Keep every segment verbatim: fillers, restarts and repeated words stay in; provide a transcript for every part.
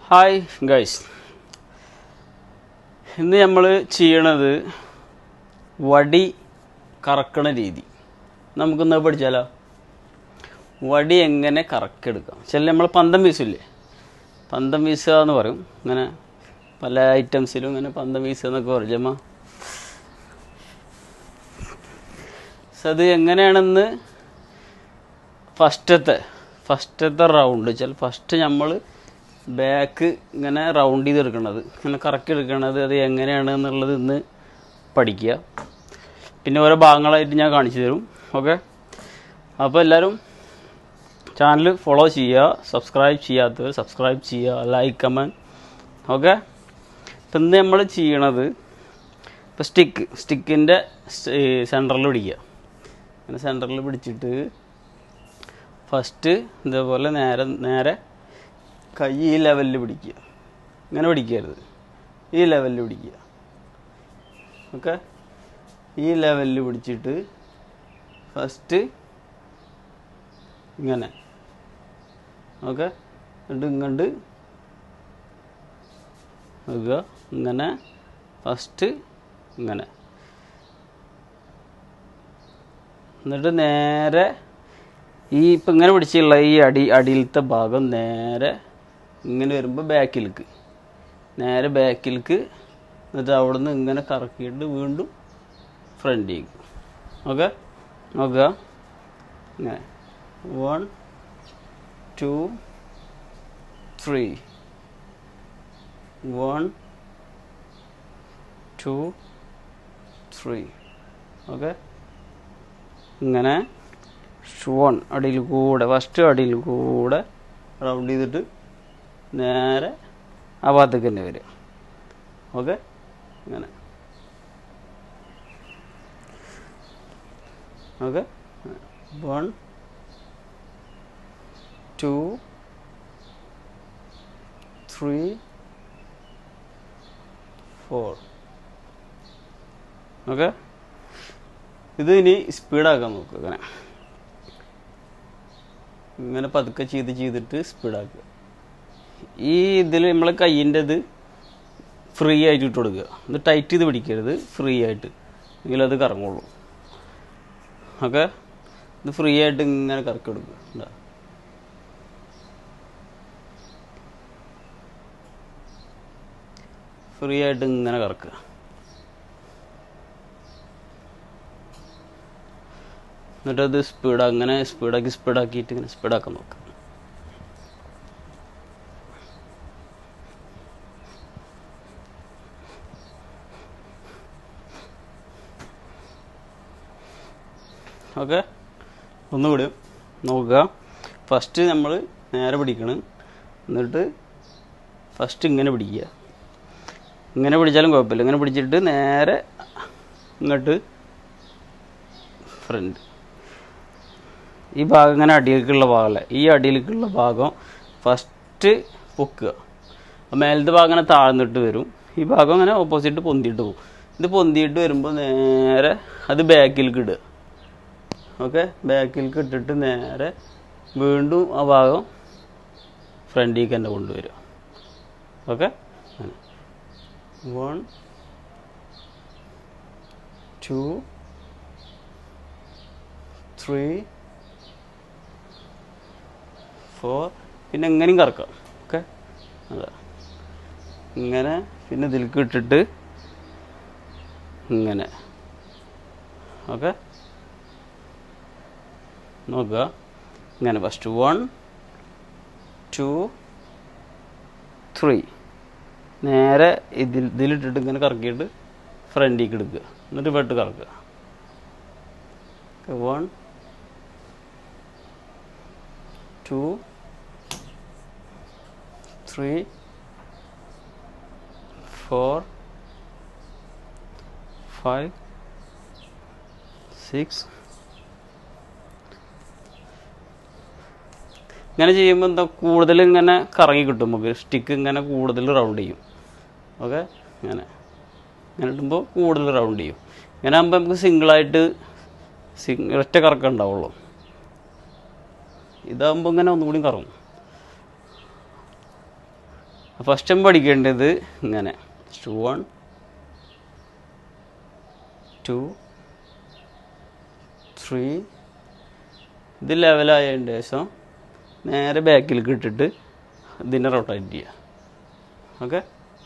Hi guys, ഇന്ന് നമ്മൾ ചെയ്യണത് വടി കറക്കണ രീതി. നമുക്കൊന്ന് പഠിച്ചാലോ? വടി എങ്ങനെ കറക്കെടുക്കാം. ചില നമ്മൾ പന്തം വീസില്ലേ, പന്തം വീസുക എന്ന് പറയും. ഇങ്ങനെ പല ഐറ്റംസിലും ഇങ്ങനെ പന്തം വീസുക എന്നൊക്കെ പറയും ജമ്മ. അത് എങ്ങനെയാണെന്ന് ഫസ്റ്റത്തെ ഫസ്റ്റത്തെ റൗണ്ട് വെച്ചാൽ ഫസ്റ്റ് നമ്മൾ ബാക്ക് ഇങ്ങനെ റൗണ്ട് ചെയ്തെടുക്കണത്, ഇങ്ങനെ കറക്കി എടുക്കണത്, അത് എങ്ങനെയാണ് എന്നുള്ളത് ഇന്ന് പഠിക്കുക. പിന്നെ ഓരോ ഭാഗങ്ങളായിട്ട് ഞാൻ കാണിച്ചു തരും. ഓക്കെ, അപ്പോൾ എല്ലാവരും ചാനൽ ഫോളോ ചെയ്യുക, സബ്സ്ക്രൈബ് ചെയ്യാത്തവർ സബ്സ്ക്രൈബ് ചെയ്യുക, ലൈക്ക് കമൻറ്റ്. ഓക്കെ, ഇപ്പം ഇന്ന് നമ്മൾ ചെയ്യണത് ഇപ്പോൾ സ്റ്റിക്ക് സ്റ്റിക്കിൻ്റെ സെൻറ്ററിൽ പിടിക്കുക. അങ്ങനെ സെൻറ്ററിൽ പിടിച്ചിട്ട് ഫസ്റ്റ് ഇതേപോലെ നേരെ നേരെ കൈ ഈ ലെവലിൽ പിടിക്കുക. ഇങ്ങനെ പിടിക്കരുത്, ഈ ലെവലിൽ പിടിക്കുക. ഓക്കെ, ഈ ലെവലിൽ പിടിച്ചിട്ട് ഫസ്റ്റ് ഇങ്ങനെ. ഓക്കെ, എന്നിട്ട് ഇങ്ങോട്ട് നോക്കുക, ഇങ്ങനെ ഫസ്റ്റ് ഇങ്ങനെ. എന്നിട്ട് നേരെ ഈ ഇപ്പം ഇങ്ങനെ പിടിച്ചുള്ള ഈ അടി അടിയിലത്തെ ഭാഗം നേരെ ഇങ്ങനെ വരുമ്പോൾ ബാക്കിലേക്ക്, നേരെ ബാക്കിലേക്ക്. എന്നിട്ട് അവിടെ നിന്ന് ഇങ്ങനെ കറക്കിയിട്ട് വീണ്ടും ഫ്രണ്ടിലേക്ക്. ഓക്കെ, നോക്കുക, ഇങ്ങനെ one two three, one two three. Okay, ഇങ്ങനെ വൺ അടിയിൽ കൂടെ ഫസ്റ്റ് അടിയിൽ കൂടെ റൗണ്ട് ചെയ്തിട്ട് നേരെ ആ ഭാഗത്തേക്ക് തന്നെ വരിക. ഓക്കെ, ഇങ്ങനെ. Okay, one two three four. Okay, ഇത് ഇനി സ്പീഡാക്കാൻ നോക്കുക. ഇങ്ങനെ ഇങ്ങനെ പതുക്കെ ചെയ്ത് ചെയ്തിട്ട് സ്പീഡാക്കുക. ഈ ഇതിൽ നമ്മൾ കയ്യിൻ്റെ ഇത് ഫ്രീ ആയിട്ട് ഇട്ട് കൊടുക്കുക. ഇത് ടൈറ്റ് ചെയ്ത് പിടിക്കരുത്, ഫ്രീ ആയിട്ട്, എങ്കിലും അത് കറങ്ങുള്ളൂ. ഓക്കെ, ഇത് ഫ്രീ ആയിട്ട് ഇങ്ങനെ കറക്കി കൊടുക്കുക. എന്താ ഫ്രീ ആയിട്ട് ഇങ്ങനെ കറക്കുക. എന്നിട്ടത് സ്പീഡ് അങ്ങനെ സ്പീഡാക്കി സ്പീഡാക്കിയിട്ട് ഇങ്ങനെ സ്പീഡാക്കാൻ നോക്കുക. ഓക്കെ, ഒന്നുകൂടി നോക്കുക. ഫസ്റ്റ് നമ്മൾ നേരെ പിടിക്കണം. എന്നിട്ട് ഫസ്റ്റ് ഇങ്ങനെ പിടിക്കുക. ഇങ്ങനെ പിടിച്ചാലും കുഴപ്പമില്ല. ഇങ്ങനെ പിടിച്ചിട്ട് നേരെ ഇങ്ങോട്ട് ഫ്രണ്ട്. ഈ ഭാഗം ഇങ്ങനെ അടിയിലേക്കുള്ള ഭാഗമല്ല, ഈ അടിയിലേക്കുള്ള ഭാഗം ഫസ്റ്റ് പൊക്കുക. മേലത്തെ ഭാഗം ഇങ്ങനെ താഴ്ന്നിട്ട് വരും. ഈ ഭാഗം ഇങ്ങനെ ഓപ്പോസിറ്റ് പൊന്തിയിട്ട് പോകും. ഇത് പൊന്തിയിട്ട് വരുമ്പോൾ നേരെ അത് ബാക്കിലേക്ക് ഇടുക. ഓക്കെ, ബാക്കിലേക്ക് ഇട്ടിട്ട് നേരെ വീണ്ടും ആ ഭാഗം ഫ്രണ്ടിലേക്ക് തന്നെ കൊണ്ടുവരിക. Okay, one two three four. പിന്നെ എങ്ങനെയും കറക്കാം. ഓക്കെ, അതാ ഇങ്ങനെ. പിന്നെ ഇതിലേക്ക് ഇട്ടിട്ട് ഇങ്ങനെ. ഓക്കെ, നോക്കുക, ഇങ്ങനെ ഫസ്റ്റ് വൺ ടു ത്രീ. നേരെ ഇതിൽ ഇതിലിട്ടിട്ട് ഇങ്ങനെ കറക്കിയിട്ട് ഫ്രണ്ടിലേക്ക് എടുക്കുക. എന്നിട്ട് വെട്ട് കറക്കുക. One two three four five six. ഇങ്ങനെ ചെയ്യുമ്പോൾ എന്താ കൂടുതൽ ഇങ്ങനെ കറങ്ങി കിട്ടും നമുക്ക്. സ്റ്റിക്ക് ഇങ്ങനെ കൂടുതൽ റൗണ്ട് ചെയ്യും. ഓക്കെ, ഇങ്ങനെ ഇങ്ങനെ ഇടുമ്പോൾ കൂടുതൽ റൗണ്ട് ചെയ്യും. ഇങ്ങനെ ആകുമ്പോൾ നമുക്ക് സിംഗിളായിട്ട് സിംഗ് ഒറ്റ കറക്കം ഉണ്ടാവുള്ളൂ. ഇതാകുമ്പോൾ ഇങ്ങനെ ഒന്നുകൂടി കറങ്ങും. ഫസ്റ്റ് നമ്മൾ പഠിക്കേണ്ടത് ഇങ്ങനെ വൺ ടു ത്രീ ഇത് ലെവലായതിൻ്റെ ശേഷം നേരെ ബാക്കിലേക്ക് ഇട്ടിട്ട് ഇതിനെ റൊട്ടേറ്റ് ചെയ്യുക. ഓക്കെ,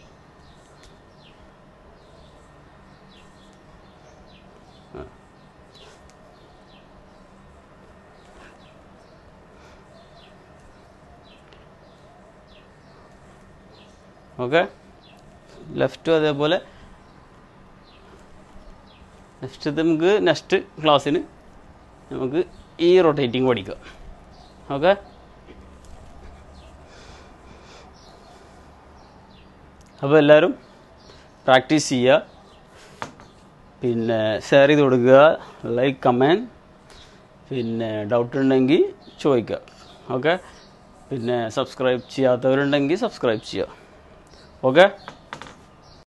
ഓക്കെ ലെഫ്റ്റും അതേപോലെ. നെക്സ്റ്റ് നമുക്ക് നെക്സ്റ്റ് ക്ലാസ്സിന് നമുക്ക് ഈ റൊട്ടേറ്റിംഗ് പഠിക്കാം. ഓക്കെ, അപ്പോൾ എല്ലാവരും പ്രാക്ടീസ് ചെയ്യുക, പിന്നെ ഷെയർ ചെയ്ത് കൊടുക്കുക, ലൈക്ക് കമൻറ്റ്, പിന്നെ ഡൗട്ട് ഉണ്ടെങ്കിൽ ചോദിക്കുക. ഓക്കെ, പിന്നെ സബ്സ്ക്രൈബ് ചെയ്യാത്തവരുണ്ടെങ്കിൽ സബ്സ്ക്രൈബ് ചെയ്യുക. ഓക്കെ.